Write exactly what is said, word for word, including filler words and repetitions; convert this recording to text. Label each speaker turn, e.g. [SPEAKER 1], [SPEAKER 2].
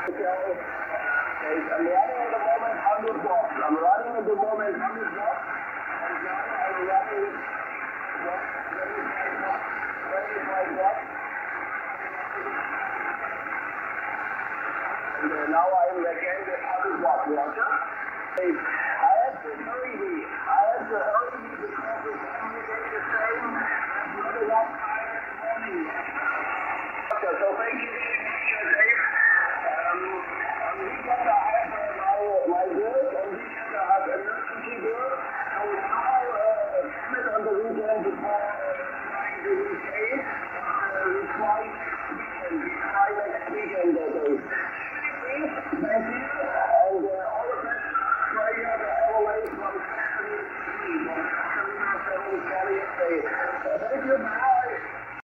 [SPEAKER 1] Okay, I'm running at the moment one hundred watts. I'm running at the moment one hundred watts. And now I'm running twenty-five watts. And uh, now I'm again at one hundred watts. Roger. I have to hurry me. I have to hurry me because it's